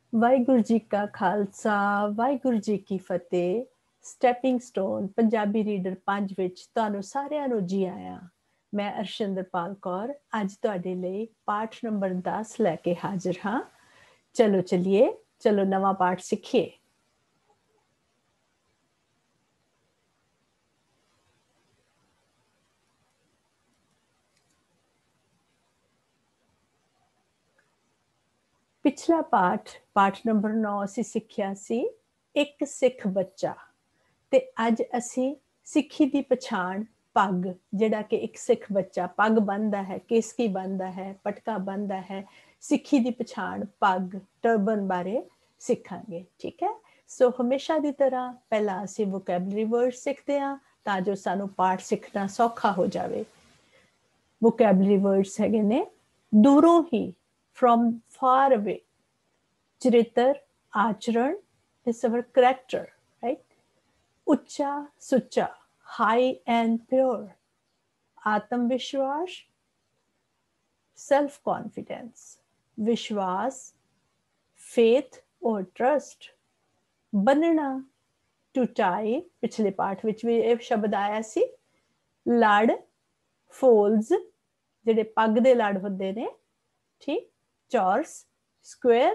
ਵਾਹਿਗੁਰੂ ਜੀ ਕਾ ਖਾਲਸਾ, ਵਾਹਿਗੁਰੂ ਜੀ ਕੀ ਫਤਿਹ। Stepping stone Punjabi reader 5 ਵਿੱਚ ਤੁਹਾਨੂੰ ਸਾਰਿਆਂ ਨੂੰ ਜੀ ਆਇਆਂ। ਮੈਂ ਅਰਸ਼ਿੰਦਰਪਾਲ ਕੌਰ ਅੱਜ ਤੁਹਾਡੇ ਲਈ ਪਾਠ ਨੰਬਰ 10 ਲੈ ਕੇ ਹਾਜ਼ਰ ਹਾਂ। ਚਲੋ ਚਲਿਏ, ਚਲੋ ਨਵਾਂ ਪਾਠ ਸਿੱਖੀਏ। ਪਿਛਲਾ ਪਾਠ ਨੰਬਰ 9 ਅਸੀਂ ਸਿੱਖਿਆ ਸੀ ਇੱਕ ਸਿੱਖ ਬੱਚਾ, ਤੇ ਅੱਜ ਅਸੀਂ ਸਿੱਖੀ ਦੀ ਪਛਾਣ ਪੱਗ, ਜਿਹੜਾ ਕਿ ਇੱਕ ਸਿੱਖ ਬੱਚਾ ਪੱਗ ਬੰਨਦਾ ਹੈ, ਕੇਸਕੀ ਬੰਨਦਾ ਹੈ, ਪਟਕਾ ਬੰਨਦਾ ਹੈ। ਸਿੱਖੀ ਦੀ ਪਛਾਣ ਪੱਗ, ਟਰਬਨ ਬਾਰੇ ਸਿੱਖਾਂਗੇ। ਠੀਕ ਹੈ, ਸੋ ਹਮੇਸ਼ਾ ਦੀ ਤਰ੍ਹਾਂ ਪਹਿਲਾਂ ਅਸੀਂ ਵੋਕੈਬਲਰੀ ਵਰਡ ਸਿੱਖਦੇ ਹਾਂ ਤਾਂ ਜੋ ਸਾਨੂੰ ਪਾਠ ਸਿੱਖਣਾ ਸੌਖਾ ਹੋ ਜਾਵੇ। ਵੋਕੈਬਲਰੀ ਵਰਡਸ ਹੈਗੇ ਨੇ ਦੂਰੋਂ ਹੀ, from far away, ਚਰਿੱਤਰ, ਆਚਰਣ, is our character, right? ਉੱਚਾ ਸੁੱਚਾ, high and pure, ਆਤਮ ਵਿਸ਼ਵਾਸ, self confidence, ਵਿਸ਼ਵਾਸ, faith or trust, ਬੰਨਣਾ, to tie, ਪਿਛਲੇ ਪਾਠ ਵਿੱਚ ਵੀ ਇਹ ਸ਼ਬਦ ਆਇਆ ਸੀ। ਲੜ, folds, ਜਿਹੜੇ ਪੱਗ ਦੇ ਲੜ ਹੁੰਦੇ ਨੇ, ਠੀਕ। ਚੌਰਸ, ਸਕੁਅਰ,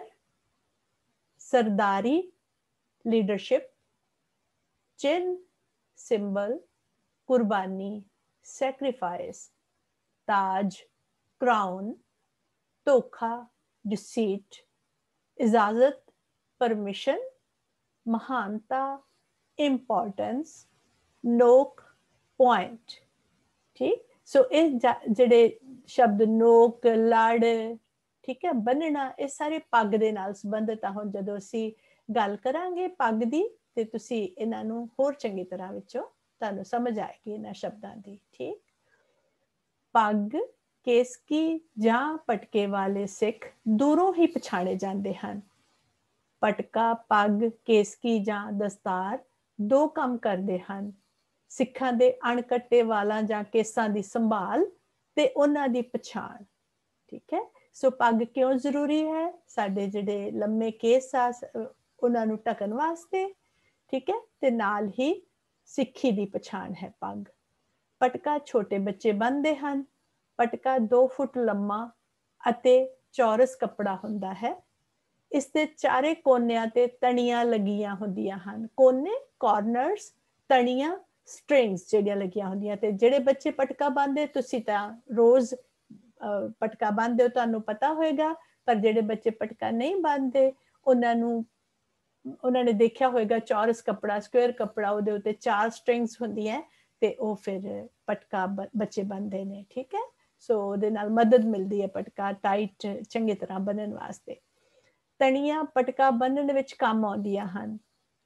ਸਰਦਾਰੀ, ਲੀਡਰਸ਼ਿਪ, चिन्ह, सिंबल, कुर्बानी, सैक्रिफाइस, ताज, क्राउन, धोखा, डिसीट, इजाजत, परमिशन, महानता, इंपॉर्टेंस, नोक, पॉइंट। ठीक, सो ये जिहड़े शब्द नोक, लड़, ठीक है, बनना, ये सारे पग दे नाल संबंधित आ। हुण जदों असीं गल करांगे पग दी ਤੇ ਤੁਸੀਂ ਇਹਨਾਂ ਨੂੰ ਹੋਰ ਚੰਗੀ ਤਰ੍ਹਾਂ ਵਿੱਚੋਂ ਤੁਹਾਨੂੰ ਸਮਝ ਆਏਗੀ ਇਹਨਾਂ ਸ਼ਬਦਾਂ ਦੀ। ਠੀਕ, ਪੱਗ, ਕੇਸਕੀ ਜਾਂ ਪਟਕੇ ਵਾਲੇ ਸਿੱਖ ਦੂਰੋਂ ਹੀ ਪਛਾਣੇ ਜਾਂਦੇ ਹਨ। ਪਟਕਾ, ਪੱਗ, ਕੇਸਕੀ ਜਾਂ ਦਸਤਾਰ ਦੋ ਕੰਮ ਕਰਦੇ ਹਨ: ਸਿੱਖਾਂ ਦੇ ਅਣਕੱਟੇ ਵਾਲਾਂ ਜਾਂ ਕੇਸਾਂ ਦੀ ਸੰਭਾਲ ਤੇ ਉਹਨਾਂ ਦੀ ਪਛਾਣ। ਠੀਕ ਹੈ, ਸੋ ਪੱਗ ਕਿਉਂ ਜ਼ਰੂਰੀ ਹੈ? ਸਾਡੇ ਜਿਹੜੇ ਲੰਮੇ ਕੇਸ ਆ ਉਹਨਾਂ ਨੂੰ ਢਕਣ ਵਾਸਤੇ। ठीक है, ते नाल ही सिक्खी दी पछाण है पग। पटका छोटे बच्चे बन्नदे हन। पटका 2 फुट लम्मा अते चौरस कपड़ा हुंदा है। इस दे चारे कोनियां ते तणियां लगियां हुंदियां हन। कोने, कॉर्नर्स, तणियां, स्ट्रिंग्स ਜਿਹੜੀਆਂ ਲੱਗੀਆਂ ਹੁੰਦੀਆਂ। ਤੇ ਜਿਹੜੇ ਬੱਚੇ ਪਟਕਾ ਬੰਨਦੇ, ਤੁਸੀਂ ਤਾਂ ਰੋਜ਼ ਪਟਕਾ ਬੰਨਦੇ ਹੋ, ਤੁਹਾਨੂੰ ਪਤਾ ਹੋਏਗਾ। ਪਰ ਜਿਹੜੇ ਬੱਚੇ ਪਟਕਾ ਨਹੀਂ ਬੰਨਦੇ, ਉਹਨਾਂ ਨੇ ਦੇਖਿਆ ਹੋਏਗਾ ਚੌਰਸ ਕੱਪੜਾ, ਸਕੁਅਰ ਕੱਪੜਾ, ਉਹਦੇ ਉੱਤੇ 4 ਸਟ੍ਰਿੰਗਸ ਹੁੰਦੀਆਂ ਤੇ ਉਹ ਫਿਰ ਪਟਕਾ ਬੱਚੇ ਬੰਨਦੇ ਨੇ। ਠੀਕ ਹੈ, ਸੋ ਉਹਦੇ ਨਾਲ ਮਦਦ ਮਿਲਦੀ ਹੈ ਪਟਕਾ ਟਾਈਟ ਚੰਗੀ ਤਰ੍ਹਾਂ ਬੰਨਣ ਵਾਸਤੇ। ਤਣੀਆਂ ਪਟਕਾ ਬੰਨਣ ਵਿੱਚ ਕੰਮ ਆਉਂਦੀਆਂ ਹਨ।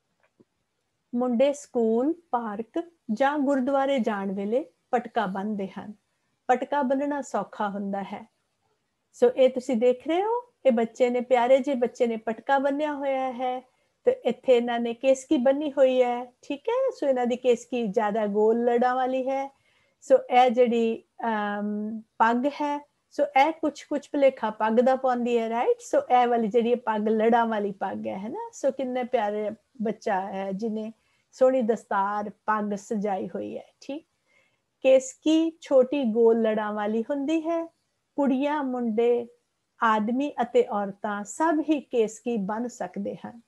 ਮੁੰਡੇ ਸਕੂਲ, ਪਾਰਕ ਜਾਂ ਗੁਰਦੁਆਰੇ ਜਾਣ ਵੇਲੇ ਪਟਕਾ ਬੰਨਦੇ ਹਨ। ਪਟਕਾ ਬੰਨਣਾ ਸੌਖਾ ਹੁੰਦਾ ਹੈ। ਸੋ ਇਹ ਤੁਸੀਂ ਦੇਖ ਰਹੇ ਹੋ, ਇਹ ਬੱਚੇ ਨੇ, ਪਿਆਰੇ ਜਿਹੇ ਬੱਚੇ ਨੇ ਪਟਕਾ ਬੰਨਿਆ ਹੋਇਆ ਹੈ ਤੇ ਇੱਥੇ ਇਹਨਾਂ ਨੇ ਕੇਸਕੀ ਬੰਨੀ ਹੋਈ ਹੈ। ਠੀਕ ਹੈ, ਸੋ ਇਹਨਾਂ ਦੀ ਕੇਸਕੀ ਜ਼ਿਆਦਾ ਗੋਲ ਲੜਾਂ ਵਾਲੀ ਹੈ। ਸੋ ਇਹ ਜਿਹੜੀ ਪੱਗ ਹੈ, ਸੋ ਇਹ ਕੁਛ ਭੁਲੇਖਾ ਪੱਗ ਦਾ ਪਾਉਂਦੀ ਹੈ, ਰਾਈਟ। ਸੋ ਇਹ ਵਾਲੀ ਜਿਹੜੀ ਪੱਗ ਲੜਾਂ ਵਾਲੀ ਪੱਗ ਹੈ ਨਾ। ਸੋ ਕਿੰਨੇ ਪਿਆਰੇ ਬੱਚਾ ਹੈ ਜਿਹਨੇ ਸੋਹਣੀ ਦਸਤਾਰ ਪੱਗ ਸਜਾਈ ਹੋਈ ਹੈ। ਠੀਕ, ਕੇਸਕੀ ਛੋਟੀ ਗੋਲ ਲੜਾਂ ਵਾਲੀ ਹੁੰਦੀ ਹੈ। ਕੁੜੀਆਂ, ਮੁੰਡੇ, ਆਦਮੀ ਅਤੇ ਔਰਤਾਂ ਸਭ ਹੀ ਕੇਸਕੀ ਬੰਨ ਸਕਦੇ ਹਨ।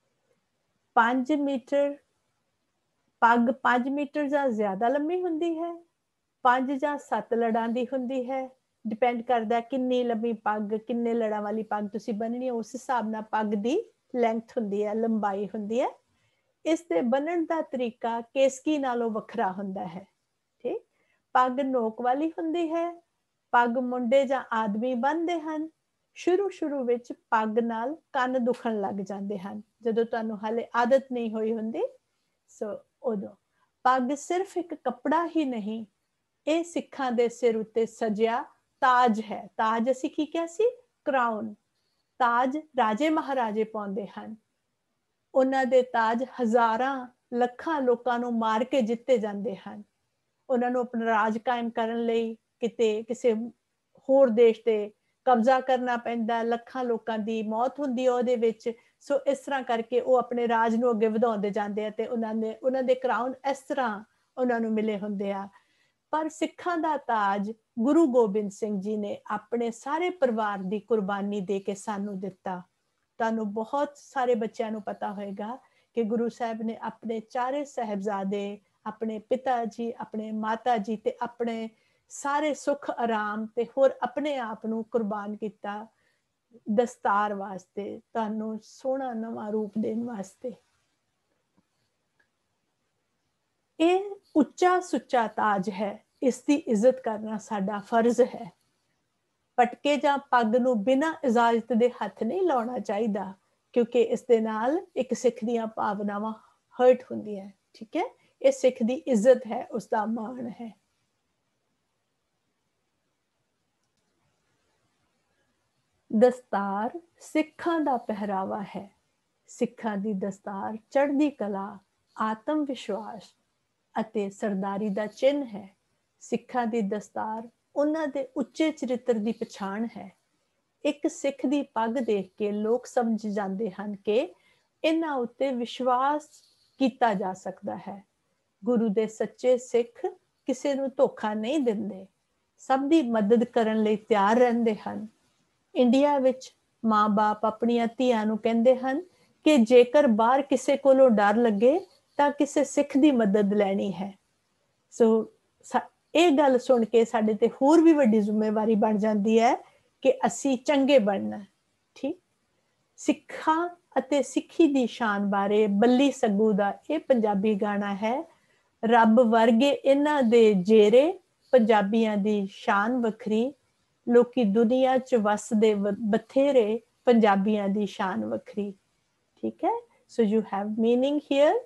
5 ਮੀਟਰ ਪੱਗ 5 ਮੀਟਰ ਜਾਂ ਜ਼ਿਆਦਾ ਲੰਮੀ ਹੁੰਦੀ ਹੈ। 5 ਜਾਂ 7 ਲੜਾਂ ਦੀ ਹੁੰਦੀ ਹੈ। ਡਿਪੈਂਡ ਕਰਦਾ ਕਿੰਨੀ ਲੰਮੀ ਪੱਗ, ਕਿੰਨੇ ਲੜਾਂ ਵਾਲੀ ਪੱਗ ਤੁਸੀਂ ਬੰਨਣੀ ਹੈ, ਉਸ ਹਿਸਾਬ ਨਾਲ ਪੱਗ ਦੀ ਲੈਂਥ ਹੁੰਦੀ ਹੈ, ਲੰਬਾਈ ਹੁੰਦੀ ਹੈ। ਇਸ ਦੇ ਬੰਨਣ ਦਾ ਤਰੀਕਾ ਕੇਸਕੀ ਨਾਲੋਂ ਵੱਖਰਾ ਹੁੰਦਾ ਹੈ। ਠੀਕ, ਪੱਗ ਨੋਕ ਵਾਲੀ ਹੁੰਦੀ ਹੈ। ਪੱਗ ਮੁੰਡੇ ਜਾਂ ਆਦਮੀ ਬੰਨਦੇ ਹਨ। ਸ਼ੁਰੂ ਵਿੱਚ ਪੱਗ ਨਾਲ ਕੰਨ ਦੁਖਣ ਲੱਗ ਜਾਂਦੇ ਹਨ, ਜਦੋਂ ਤੁਹਾਨੂੰ ਹਾਲੇ ਆਦਤ ਨਹੀਂ ਹੋਈ ਹੁੰਦੀ। ਸੋ ਉਦੋਂ ਪੱਗ ਸਿਰਫ ਇੱਕ ਕੱਪੜਾ ਹੀ ਨਹੀਂ, ਇਹ ਸਿੱਖਾਂ ਦੇ ਸਿਰ ਉੱਤੇ ਸਜਿਆ ਤਾਜ ਹੈ। ਤਾਜ ਅਸੀਂ ਕੀ ਕਿਹਾ ਸੀ? ਕਰਾਊਨ। ਤਾਜ ਰਾਜੇ ਮਹਾਰਾਜੇ ਪਾਉਂਦੇ ਹਨ। ਉਹਨਾਂ ਦੇ ਤਾਜ ਹਜ਼ਾਰਾਂ ਲੱਖਾਂ ਲੋਕਾਂ ਨੂੰ ਮਾਰ ਕੇ ਜਿੱਤੇ ਜਾਂਦੇ ਹਨ। ਉਹਨਾਂ ਨੂੰ ਆਪਣਾ ਰਾਜ ਕਾਇਮ ਕਰਨ ਲਈ ਕਿਤੇ ਕਿਸੇ ਹੋਰ ਦੇਸ਼ ਦੇ ਕਬਜ਼ਾ ਕਰਨਾ ਪੈਂਦਾ, ਲੱਖਾਂ ਲੋਕਾਂ ਦੀ ਮੌਤ ਹੁੰਦੀ ਹੈ ਉਹਦੇ ਵਿੱਚ। ਸੋ ਇਸ ਤਰ੍ਹਾਂ ਕਰਕੇ ਉਹ ਆਪਣੇ ਰਾਜ ਨੂੰ ਅੱਗੇ ਵਧਾਉਂਦੇ ਜਾਂਦੇ ਆ ਤੇ ਉਹਨਾਂ ਦੇ ਕਰਾਊਨ ਇਸ ਤਰ੍ਹਾਂ ਉਹਨਾਂ ਨੂੰ ਮਿਲੇ ਹੁੰਦੇ ਆ। ਪਰ ਸਿੱਖਾਂ ਦਾ ਤਾਜ ਗੁਰੂ ਗੋਬਿੰਦ ਸਿੰਘ ਜੀ ਨੇ ਆਪਣੇ ਸਾਰੇ ਪਰਿਵਾਰ ਦੀ ਕੁਰਬਾਨੀ ਦੇ ਕੇ ਸਾਨੂੰ ਦਿੱਤਾ। ਤੁਹਾਨੂੰ ਬਹੁਤ ਸਾਰੇ ਬੱਚਿਆਂ ਨੂੰ ਪਤਾ ਹੋਏਗਾ ਕਿ ਗੁਰੂ ਸਾਹਿਬ ਨੇ ਆਪਣੇ ਚਾਰੇ ਸਾਹਿਬਜ਼ਾਦੇ, ਆਪਣੇ ਪਿਤਾ ਜੀ, ਆਪਣੇ ਮਾਤਾ ਜੀ ਤੇ ਆਪਣੇ ਸਾਰੇ ਸੁੱਖ ਆਰਾਮ ਤੇ ਹੋਰ ਆਪਣੇ ਆਪ ਨੂੰ ਕੁਰਬਾਨ ਕੀਤਾ ਦਸਤਾਰ ਵਾਸਤੇ, ਤੁਹਾਨੂੰ ਸੋਹਣਾ ਨਵਾਂ ਰੂਪ ਦੇਣ ਵਾਸਤੇ। ਇਹ ਉੱਚਾ ਸੁੱਚਾ ਤਾਜ ਹੈ, ਇਸ ਦੀ ਇੱਜ਼ਤ ਕਰਨਾ ਸਾਡਾ ਫਰਜ਼ ਹੈ। ਪਟਕੇ ਜਾਂ ਪੱਗ ਨੂੰ ਬਿਨਾਂ ਇਜਾਜ਼ਤ ਦੇ ਹੱਥ ਨਹੀਂ ਲਾਉਣਾ ਚਾਹੀਦਾ, ਕਿਉਂਕਿ ਇਸ ਦੇ ਨਾਲ ਇੱਕ ਸਿੱਖ ਦੀਆਂ ਭਾਵਨਾਵਾਂ ਹਰਟ ਹੁੰਦੀਆਂ। ਠੀਕ ਹੈ, ਇਹ ਸਿੱਖ ਦੀ ਇੱਜ਼ਤ ਹੈ, ਉਸ ਦਾ ਮਾਣ ਹੈ। ਦਸਤਾਰ ਸਿੱਖਾਂ ਦਾ ਪਹਿਰਾਵਾ ਹੈ। ਸਿੱਖਾਂ ਦੀ ਦਸਤਾਰ ਚੜ੍ਹਦੀ ਕਲਾ, ਆਤਮ ਵਿਸ਼ਵਾਸ ਅਤੇ ਸਰਦਾਰੀ ਦਾ ਚਿੰਨ੍ਹ ਹੈ। ਸਿੱਖਾਂ ਦੀ ਦਸਤਾਰ ਉਹਨਾਂ ਦੇ ਉੱਚੇ ਚਰਿੱਤਰ ਦੀ ਪਛਾਣ ਹੈ। ਇੱਕ ਸਿੱਖ ਦੀ ਪੱਗ ਦੇਖ ਕੇ ਲੋਕ ਸਮਝ ਜਾਂਦੇ ਹਨ ਕਿ ਇਹਨਾਂ ਉੱਤੇ ਵਿਸ਼ਵਾਸ ਕੀਤਾ ਜਾ ਸਕਦਾ ਹੈ। ਗੁਰੂ ਦੇ ਸੱਚੇ ਸਿੱਖ ਕਿਸੇ ਨੂੰ ਧੋਖਾ ਨਹੀਂ ਦਿੰਦੇ, ਸਭ ਦੀ ਮਦਦ ਕਰਨ ਲਈ ਤਿਆਰ ਰਹਿੰਦੇ ਹਨ। ਇੰਡੀਆ ਵਿੱਚ ਮਾਂ-ਬਾਪ ਆਪਣੀਆਂ ਧੀਆਂ ਨੂੰ ਕਹਿੰਦੇ ਹਨ ਕਿ ਜੇਕਰ ਬਾਹਰ ਕਿਸੇ ਕੋਲੋਂ ਡਰ ਲੱਗੇ ਤਾਂ ਕਿਸੇ ਸਿੱਖ ਦੀ ਮਦਦ ਲੈਣੀ ਹੈ। ਸੋ ਇਹ ਗੱਲ ਸੁਣ ਕੇ ਸਾਡੇ ਤੇ ਹੋਰ ਵੀ ਵੱਡੀ ਜ਼ਿੰਮੇਵਾਰੀ ਬਣ ਜਾਂਦੀ ਹੈ ਕਿ ਅਸੀਂ ਚੰਗੇ ਬਣਨਾ। ਠੀਕ, ਸਿੱਖਾਂ ਅਤੇ ਸਿੱਖੀ ਦੀ ਸ਼ਾਨ ਬਾਰੇ ਬੱਲੀ ਸੱਗੂ ਦਾ ਇਹ ਪੰਜਾਬੀ ਗਾਣਾ ਹੈ। ਰੱਬ ਵਰਗੇ ਇਹਨਾਂ ਦੇ ਜੇਰੇ, ਪੰਜਾਬੀਆਂ ਦੀ ਸ਼ਾਨ ਵੱਖਰੀ, ਲੋਕੀ ਦੁਨੀਆ 'ਚ ਵਸਦੇ ਬਥੇਰੇ, ਪੰਜਾਬੀਆਂ ਦੀ ਸ਼ਾਨ ਵੱਖਰੀ। ਠੀਕ ਹੈ, so you have meaning here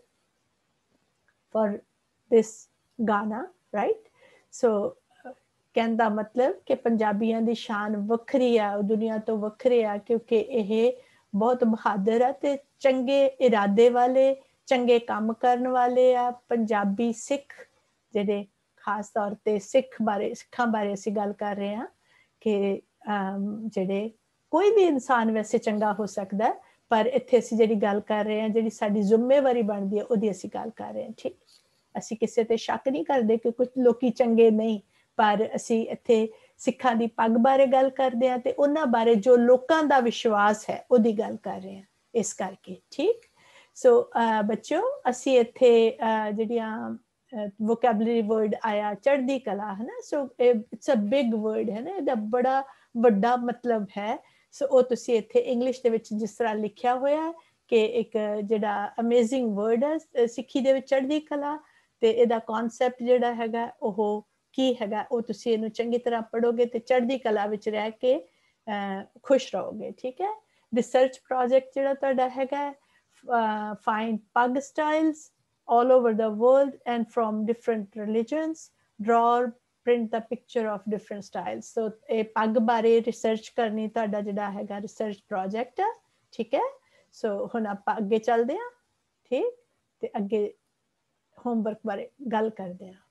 for this Ghana, right? So कहने मतलब कि पंजाबियों की शान वक्री आ, दुनिया तो वक्रे आ, क्योंकि ये बहुत बहादुर है ते चंगे इरादे वाले, चंगे काम करने वाले आ। पंजाबी सिख जिहड़े खास तौर पे सिखां बारे असीं गल कर रहे हैं कि जिहड़े कोई भी इंसान वैसे चंगा हो सकता है, पर इत्थे असीं जिहड़ी गल कर रहे हैं, जिहड़ी साडी जिम्मेवारी बनदी है, उहदी असीं गल कर रहे हैं। ठीक, असीं किसे ते शक नहीं करदे कि कुछ लोकी चंगे नहीं, पर असीं इत्थे सिखां दी पग बारे गल करदे हां ते उन्हां बारे जो लोकां दा विश्वास है उहदी गल कर रहे हैं इस करके। ठीक, सो बच्चों असीं इत्थे जिहड़ियां वोकैबलरी वर्ड आया चढ़दी कला है ना, so it's a big word है ना, इहदा बड़ा वड्डा मतलब है। सो ਉਹ ਤੁਸੀਂ ਇੱਥੇ ਇੰਗਲਿਸ਼ ਦੇ ਵਿੱਚ ਜਿਸ ਤਰ੍ਹਾਂ ਲਿਖਿਆ ਹੋਇਆ ਹੈ ਕਿ ਇੱਕ ਜਿਹੜਾ ਅਮੇਜ਼ਿੰਗ ਵਰਡ ਹੈ ਸਿੱਖੀ ਦੇ ਵਿੱਚ ਚੜ੍ਹਦੀ ਕਲਾ, ਤੇ ਇਹਦਾ ਕਨਸੈਪਟ ਜਿਹੜਾ ਹੈਗਾ ਉਹ ਕੀ ਹੈਗਾ, ਉਹ ਤੁਸੀਂ ਇਹਨੂੰ ਚੰਗੀ ਤਰ੍ਹਾਂ ਪੜ੍ਹੋਗੇ ਤੇ ਚੜ੍ਹਦੀ ਕਲਾ ਵਿੱਚ ਰਹਿ ਕੇ ਖੁਸ਼ ਰਹੋਗੇ। ਠੀਕ ਹੈ, ਰਿਸਰਚ ਪ੍ਰੋਜੈਕਟ ਜਿਹੜਾ ਤੁਹਾਡਾ ਹੈਗਾ find pug styles all over the world and from different religions, draw print the picture of different styles. So ਇਹ ਪੱਗ ਬਾਰੇ ਰਿਸਰਚ ਕਰਨੀ ਤੁਹਾਡਾ ਜਿਹੜਾ ਹੈਗਾ ਰਿਸਰਚ ਪ੍ਰੋਜੈਕਟ ਹੈ। ਠੀਕ ਹੈ, ਸੋ ਹੁਣ ਆਪਾਂ ਅੱਗੇ ਚੱਲਦੇ ਹਾਂ। ਠੀਕ, ਤੇ ਅੱਗੇ ਹੋਮਵਰਕ ਬਾਰੇ ਗੱਲ ਕਰਦੇ ਹਾਂ।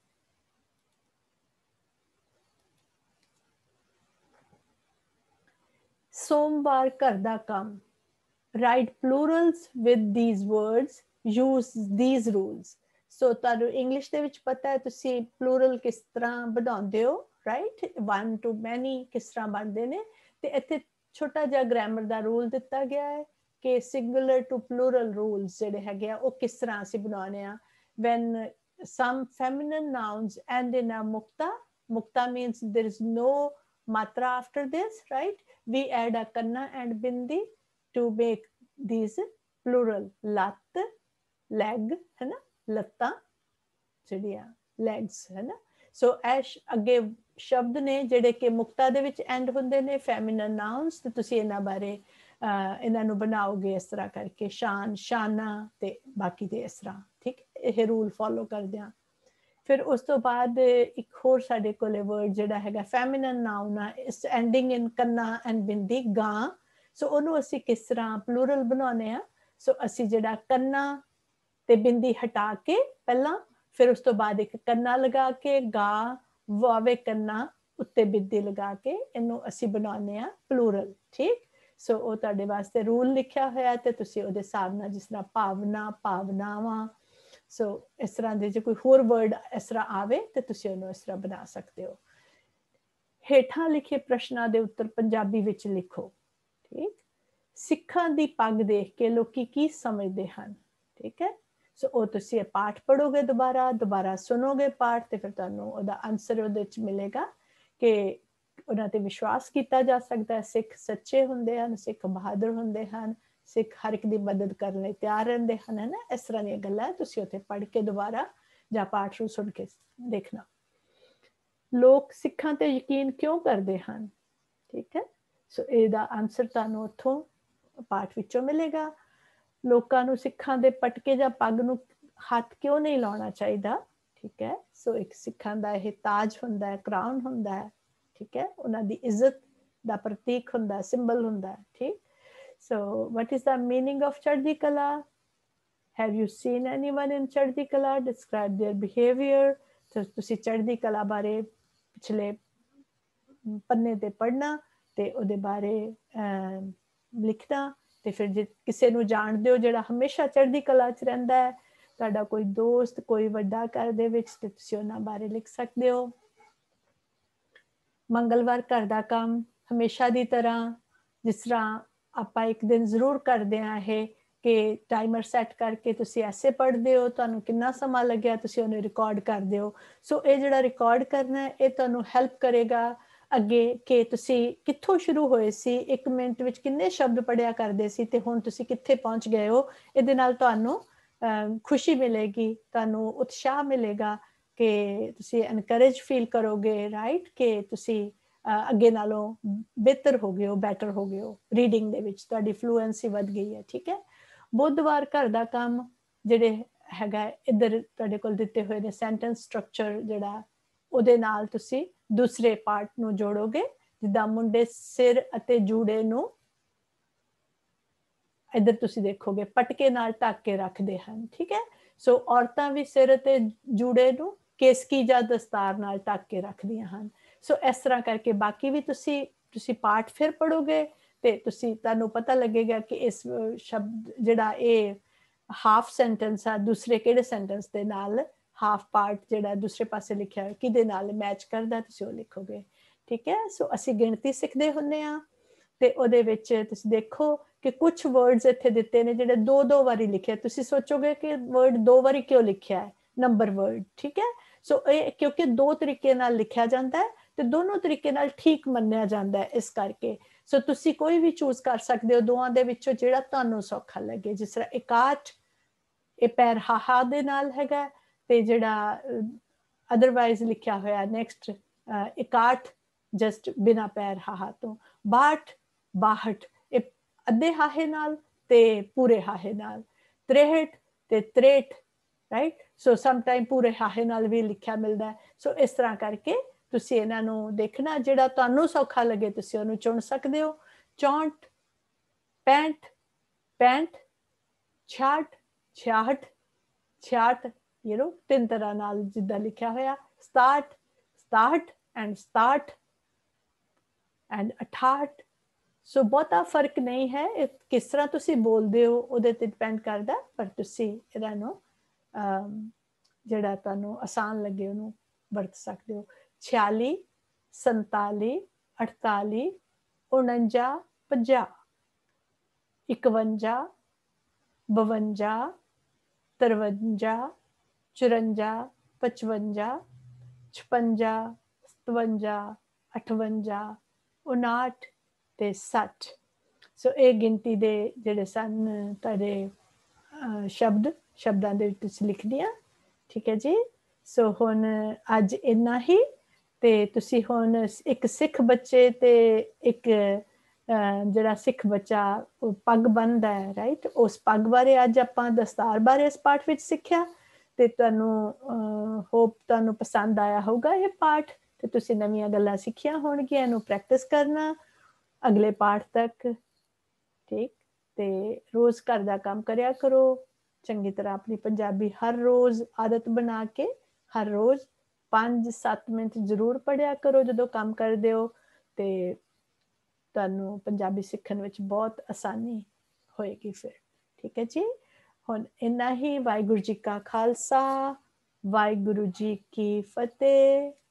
ਸੋਮਵਾਰ ਘਰ ਦਾ ਕੰਮ, write plurals with these words, use these rules. ਸੋ ਤੁਹਾਨੂੰ ਇੰਗਲਿਸ਼ ਦੇ ਵਿੱਚ ਪਤਾ ਹੈ ਤੁਸੀਂ ਪਲੂਰਲ ਕਿਸ ਤਰ੍ਹਾਂ ਬਣਾਉਂਦੇ ਹੋ, ਰਾਈਟ, one to many ਕਿਸ ਤਰ੍ਹਾਂ ਬਣਦੇ ਨੇ, ਤੇ ਇੱਥੇ ਛੋਟਾ ਜਿਹਾ ਗ੍ਰਾਮਰ ਦਾ ਰੂਲ ਦਿੱਤਾ ਗਿਆ ਹੈ ਕਿ ਸਿੰਗੂਲਰ ਟੂ ਪਲੂਰਲ ਰੂਲਸ ਜਿਹੜੇ ਹੈਗੇ ਆ ਉਹ ਕਿਸ ਤਰ੍ਹਾਂ ਅਸੀਂ ਬਣਾਉਣੇ ਆ। when some feminine nouns end in a mukta means there is no matra after this, right, we add a kanna and bindi to make these plural. lat, leg है ना, ਲੱਤਾਂ ਜਿਹੜੀਆਂ legs है ना, ਸੋ ਐਸ਼ ਅੱਗੇ ਸ਼ਬਦ ਨੇ ਜਿਹੜੇ ਕਿ ਮੁਕਤਾ ਦੇ ਵਿੱਚ ਐਂਡ ਹੁੰਦੇ ਨੇ, ਫੈਮਿਨਨ ਨਾਉਂਸ, ਤੇ ਤੁਸੀਂ ਇਹਨਾਂ ਬਾਰੇ ਇਹਨਾਂ ਨੂੰ ਬਣਾਓਗੇ ਇਸ ਤਰ੍ਹਾਂ ਕਰਕੇ, ਸ਼ਾਨ, ਸ਼ਾਨਾ ਤੇ ਬਾਕੀ ਦੇ ਇਸ ਤਰ੍ਹਾਂ। ਠੀਕ, ਇਹ ਰੂਲ ਫੋਲੋ ਕਰਦੇ ਹਾਂ। ਫਿਰ ਉਸ ਤੋਂ ਬਾਅਦ ਇੱਕ ਹੋਰ ਸਾਡੇ ਕੋਲੇ ਵਰਡ ਜਿਹੜਾ ਹੈਗਾ ਫੈਮਿਨਨ ਨਾਉਨ ਆ, ਇਸ ਐਂਡਿੰਗ ਇਨ ਕੰਨਾ ਐਂਡ ਬਿੰਦੀ, ਗਾਂ। ਸੋ ਉਹਨੂੰ ਅਸੀਂ ਕਿਸ ਤਰ੍ਹਾਂ ਪਲੂਰਲ ਬਣਾਉਂਦੇ ਆ। ਸੋ ਅਸੀਂ ਜਿਹੜਾ ਕੰਨਾ ਤੇ ਬਿੰਦੀ ਹਟਾ ਕੇ ਪਹਿਲਾਂ, ਫਿਰ ਉਸ ਤੋਂ ਬਾਅਦ ਇੱਕ ਕੰਨਾ ਲਗਾ ਕੇ ਗਾ, ਵਾਵੇ ਕੰਨਾ उत्ते बिंदी लगा के इनू असी बनाने आ प्लूरल। ठीक, सो वो तुहाडे वास्ते रूल लिखिया होया ते तुसी उहदे हिसाब नाल जिस तरह भावना भावनावां, सो इस तरह दे जो कोई होर वर्ड इस तरह आवे ते तुसी उहनू इस तरह बना सकते हो। हेठां लिखे प्रश्नां दे उत्तर पंजाबी विच लिखो। ठीक, सिखां दी पग देख के लोकी की समझदे हन। ठीक है, सो वो तुसी पाठ पढ़ोगे, दोबारा दोबारा सुनोगे पाठ, तो फिर तुहानू उहदा आंसर उहदे च मिलेगा कि उन्हां ते विश्वास किया जा सकता है। सिख सच्चे हुंदे हन, सिख बहादुर हुंदे हन, सिख हर एक दी मदद करने लई तैयार रहंदे हन, है ना। इस तरह दी गल्लां तुसी उत्थे पढ़ के दोबारा जां पाठ नू सुन के देखना। लोग सिखां ते यकीन क्यों करदे हन? ठीक है, सो ਇਹਦਾ ਆਨਸਰ ਤੁਹਾਨੂੰ ਉੱਥੋਂ ਪਾਠ ਵਿੱਚੋਂ ਮਿਲੇਗਾ। ਲੋਕਾਂ ਨੂੰ ਸਿੱਖਾਂ ਦੇ ਪਟਕੇ ਜਾਂ ਪੱਗ ਨੂੰ ਹੱਥ ਕਿਉਂ ਨਹੀਂ ਲਾਉਣਾ ਚਾਹੀਦਾ? ਠੀਕ ਹੈ, ਸੋ ਇੱਕ ਸਿੱਖਾਂ ਦਾ ਇਹ ਤਾਜ ਹੁੰਦਾ ਹੈ, ਕਰਾਊਨ ਹੁੰਦਾ ਹੈ। ਠੀਕ ਹੈ, ਉਹਨਾਂ ਦੀ ਇੱਜ਼ਤ ਦਾ ਪ੍ਰਤੀਕ ਹੁੰਦਾ, ਸਿੰਬਲ ਹੁੰਦਾ ਹੈ। ਠੀਕ, ਸੋ what is the meaning of ਚੜ੍ਹਦੀ ਕਲਾ? Have you seen anyone in ਚੜ੍ਹਦੀ ਕਲਾ? Describe their behavior। तो ਤੁਸੀਂ ਚੜ੍ਹਦੀ ਕਲਾ ਬਾਰੇ ਪਿਛਲੇ ਪੰਨੇ ਤੇ ਪੜ੍ਹਨਾ ਤੇ ਉਹਦੇ ਬਾਰੇ ਲਿਖਣਾ, ਤੇ ਫਿਰ ਜੇ ਕਿਸੇ ਨੂੰ ਜਾਣਦੇ ਹੋ ਜਿਹੜਾ ਹਮੇਸ਼ਾ ਚੜ੍ਹਦੀ ਕਲਾ 'ਚ ਰਹਿੰਦਾ ਹੈ, ਤੁਹਾਡਾ ਕੋਈ ਦੋਸਤ, ਕੋਈ ਵੱਡਾ ਘਰ ਦੇ ਵਿੱਚ, ਤੇ ਤੁਸੀਂ ਉਹਨਾਂ ਬਾਰੇ ਲਿਖ ਸਕਦੇ ਹੋ। ਮੰਗਲਵਾਰ ਘਰ ਦਾ ਕੰਮ ਹਮੇਸ਼ਾ ਦੀ ਤਰ੍ਹਾਂ, ਜਿਸ ਤਰ੍ਹਾਂ ਆਪਾਂ ਇੱਕ ਦਿਨ ਜ਼ਰੂਰ ਕਰਦੇ ਹਾਂ ਇਹ ਕਿ ਟਾਈਮਰ ਸੈੱਟ ਕਰਕੇ ਤੁਸੀਂ ਐਸੇ ਪੜ੍ਹਦੇ ਹੋ, ਤੁਹਾਨੂੰ ਕਿੰਨਾ ਸਮਾਂ ਲੱਗਿਆ, ਤੁਸੀਂ ਉਹਨੂੰ ਰਿਕਾਰਡ ਕਰਦੇ ਹੋ। ਸੋ ਇਹ ਜਿਹੜਾ ਰਿਕਾਰਡ ਕਰਨਾ ਹੈ, ਇਹ ਤੁਹਾਨੂੰ ਹੈਲਪ ਕਰੇਗਾ ਅੱਗੇ ਕਿ ਤੁਸੀਂ ਕਿੱਥੋਂ ਸ਼ੁਰੂ ਹੋਏ ਸੀ, 1 ਮਿੰਟ ਵਿੱਚ ਕਿੰਨੇ ਸ਼ਬਦ ਪੜ੍ਹਿਆ ਕਰਦੇ ਸੀ, ਤੇ ਹੁਣ ਤੁਸੀਂ ਕਿੱਥੇ ਪਹੁੰਚ ਗਏ ਹੋ। ਇਹਦੇ ਨਾਲ ਤੁਹਾਨੂੰ ਖੁਸ਼ੀ ਮਿਲੇਗੀ, ਤੁਹਾਨੂੰ ਉਤਸ਼ਾਹ ਮਿਲੇਗਾ ਕਿ ਤੁਸੀਂ ਐਨਕਰੇਜ ਫੀਲ ਕਰੋਗੇ, ਰਾਈਟ, ਕਿ ਤੁਸੀਂ ਅੱਗੇ ਨਾਲੋਂ ਬਿਹਤਰ ਹੋ ਗਏ ਹੋ, ਬੈਟਰ ਹੋ ਗਏ ਹੋ ਰੀਡਿੰਗ ਦੇ ਵਿੱਚ, ਤੁਹਾਡੀ ਫਲੂਐਂਸੀ ਵੱਧ ਗਈ ਹੈ। ਠੀਕ ਹੈ, ਬੁੱਧਵਾਰ ਘਰ ਦਾ ਕੰਮ ਜਿਹੜੇ ਹੈਗਾ ਇੱਧਰ ਤੁਹਾਡੇ ਕੋਲ ਦਿੱਤੇ ਹੋਏ ਨੇ ਸੈਂਟੈਂਸ ਸਟਰਕਚਰ ਜਿਹੜਾ, ਉਹਦੇ ਨਾਲ ਤੁਸੀਂ ਦੂਸਰੇ ਪਾਰਟ ਨੂੰ ਜੋੜੋਗੇ। ਜਿੱਦਾਂ ਮੁੰਡੇ ਸਿਰ ਅਤੇ ਜੂੜੇ ਨੂੰ ਇੱਧਰ ਤੁਸੀਂ ਦੇਖੋਗੇ ਪਟਕੇ ਨਾਲ ਢੱਕ ਕੇ ਰੱਖਦੇ ਹਨ। ਠੀਕ ਹੈ, ਸੋ ਔਰਤਾਂ ਵੀ ਸਿਰ ਅਤੇ ਜੂੜੇ ਨੂੰ ਕੇਸਕੀ ਜਾਂ ਦਸਤਾਰ ਨਾਲ ਢੱਕ ਕੇ ਰੱਖਦੀਆਂ ਹਨ। ਸੋ ਇਸ ਤਰ੍ਹਾਂ ਕਰਕੇ ਬਾਕੀ ਵੀ ਤੁਸੀਂ ਪਾਠ ਫਿਰ ਪੜ੍ਹੋਗੇ ਤੇ ਤੁਹਾਨੂੰ ਪਤਾ ਲੱਗੇਗਾ ਕਿ ਇਸ ਸ਼ਬਦ ਜਿਹੜਾ ਇਹ ਹਾਫ ਸੈਂਟੈਂਸ ਆ, ਦੂਸਰੇ ਕਿਹੜੇ ਸੈਂਟੈਂਸ ਦੇ ਨਾਲ ਹਾਫ ਪਾਰਟ ਜਿਹੜਾ ਦੂਸਰੇ ਪਾਸੇ ਲਿਖਿਆ ਕਿਹਦੇ ਨਾਲ ਮੈਚ ਕਰਦਾ, ਤੁਸੀਂ ਉਹ ਲਿਖੋਗੇ। ਠੀਕ ਹੈ, ਸੋ ਅਸੀਂ ਗਿਣਤੀ ਸਿੱਖਦੇ ਹੁੰਦੇ ਹਾਂ ਤੇ ਉਹਦੇ ਵਿੱਚ ਤੁਸੀਂ ਦੇਖੋ ਕਿ ਕੁਝ ਵਰਡਸ ਇੱਥੇ ਦਿੱਤੇ ਨੇ ਜਿਹੜੇ 2-2 ਵਾਰੀ ਲਿਖਿਆ। ਤੁਸੀਂ ਸੋਚੋਗੇ ਕਿ ਵਰਡ 2 ਵਾਰੀ ਕਿਉਂ ਲਿਖਿਆ ਹੈ, ਨੰਬਰ ਵਰਡ। ਠੀਕ ਹੈ, ਸੋ ਇਹ ਕਿਉਂਕਿ 2 ਤਰੀਕੇ ਨਾਲ ਲਿਖਿਆ ਜਾਂਦਾ ਹੈ ਤੇ ਦੋਨੋਂ ਤਰੀਕੇ ਨਾਲ ਠੀਕ ਮੰਨਿਆ ਜਾਂਦਾ ਹੈ, ਇਸ ਕਰਕੇ। ਸੋ ਤੁਸੀਂ ਕੋਈ ਵੀ ਚੂਜ਼ ਕਰ ਸਕਦੇ ਹੋ ਦੋਵਾਂ ਦੇ ਵਿੱਚੋਂ ਜਿਹੜਾ ਤੁਹਾਨੂੰ ਸੌਖਾ ਲੱਗੇ। ਜਿਸ ਤਰ੍ਹਾਂ ਇਕਾਠ, ਇਹ ਪੈਰ ਹਾਹਾ ਦੇ ਨਾਲ ਹੈਗਾ, ਤੇ ਜਿਹੜਾ ਅਦਰਵਾਈਜ਼ ਲਿਖਿਆ ਹੋਇਆ ਨੈਕਸਟ ਇਕਾਠ ਜਸਟ ਬਿਨਾ ਪੈਰ ਹਾਹਾ ਤੋਂ। ਬਾਹਠ, ਬਾਹਠ, ਇਹ ਅੱਧੇ ਹਾਹੇ ਨਾਲ ਤੇ ਪੂਰੇ ਹਾਹੇ ਨਾਲ। 63 ਤੇ 63, ਰਾਈਟ, ਸੋ ਸਮ ਟਾਈਮ ਪੂਰੇ ਹਾਹੇ ਨਾਲ ਵੀ ਲਿਖਿਆ ਮਿਲਦਾ। ਸੋ ਇਸ ਤਰ੍ਹਾਂ ਕਰਕੇ ਤੁਸੀਂ ਇਹਨਾਂ ਨੂੰ ਦੇਖਣਾ, ਜਿਹੜਾ ਤੁਹਾਨੂੰ ਸੌਖਾ ਲੱਗੇ ਤੁਸੀਂ ਉਹਨੂੰ ਚੁਣ ਸਕਦੇ ਹੋ। 64, 65, 65, 66, 66, 66, ਯੂ ਨੋ, 3 ਤਰ੍ਹਾਂ ਨਾਲ ਜਿੱਦਾਂ ਲਿਖਿਆ ਹੋਇਆ। 67, 67 ਐਂਡ 67 ਐਂਡ 68। ਸੋ ਬਹੁਤਾ ਫਰਕ ਨਹੀਂ ਹੈ, ਕਿਸ ਤਰ੍ਹਾਂ ਤੁਸੀਂ ਬੋਲਦੇ ਹੋ ਉਹਦੇ ਤੇ ਡਿਪੈਂਡ ਕਰਦਾ, ਪਰ ਤੁਸੀਂ ਇਹਨਾਂ ਨੂੰ ਜਿਹੜਾ ਤੁਹਾਨੂੰ ਆਸਾਨ ਲੱਗੇ ਉਹਨੂੰ ਵਰਤ ਸਕਦੇ ਹੋ। 46, 47, 48, 49, 50, 51, 52, 53, 54, 55, 56, 57, 58, 59 ਤੇ 60। ਸੋ ਇਹ ਗਿਣਤੀ ਦੇ ਜਿਹੜੇ ਸਨ ਤੁਹਾਡੇ ਸ਼ਬਦਾਂ ਦੇ ਵਿੱਚ ਤੁਸੀਂ ਲਿਖਦੇ ਆ। ਠੀਕ ਹੈ ਜੀ, ਸੋ ਹੁਣ ਅੱਜ ਇੰਨਾ ਹੀ। ਤੇ ਤੁਸੀਂ ਹੁਣ ਇੱਕ ਸਿੱਖ ਬੱਚੇ ਤੇ ਇੱਕ ਜਿਹੜਾ ਸਿੱਖ ਬੱਚਾ ਪੱਗ ਬੰਨਦਾ ਹੈ, ਰਾਈਟ, ਉਸ ਪੱਗ ਬਾਰੇ ਅੱਜ ਆਪਾਂ ਦਸਤਾਰ ਬਾਰੇ ਇਸ ਪਾਠ ਵਿੱਚ ਸਿੱਖਿਆ। ਤੇ ਤੁਹਾਨੂੰ ਹੋਪ ਤੁਹਾਨੂੰ ਪਸੰਦ ਆਇਆ ਹੋਊਗਾ ਇਹ ਪਾਠ, ਤੇ ਤੁਸੀਂ ਨਵੀਆਂ ਗੱਲਾਂ ਸਿੱਖੀਆਂ ਹੋਣਗੀਆਂ। ਇਹਨੂੰ ਪ੍ਰੈਕਟਿਸ ਕਰਨਾ ਅਗਲੇ ਪਾਠ ਤੱਕ। ਠੀਕ, ਤੇ ਰੋਜ਼ ਘਰ ਦਾ ਕੰਮ ਕਰਿਆ ਕਰੋ ਚੰਗੀ ਤਰ੍ਹਾਂ। ਆਪਣੀ ਪੰਜਾਬੀ ਹਰ ਰੋਜ਼ ਆਦਤ ਬਣਾ ਕੇ ਹਰ ਰੋਜ਼ 5-7 ਮਿੰਟ ਜ਼ਰੂਰ ਪੜ੍ਹਿਆ ਕਰੋ ਜਦੋਂ ਕੰਮ ਕਰਦੇ ਹੋ, ਤੇ ਤੁਹਾਨੂੰ ਪੰਜਾਬੀ ਸਿੱਖਣ ਵਿੱਚ ਬਹੁਤ ਆਸਾਨੀ ਹੋਏਗੀ ਫਿਰ। ਠੀਕ ਹੈ ਜੀ, ਹੁਣ ਇੰਨਾ ਹੀ। ਵਾਹਿਗੁਰੂ ਜੀ ਕਾ ਖਾਲਸਾ, ਵਾਹਿਗੁਰੂ ਜੀ ਕੀ ਫਤਿਹ।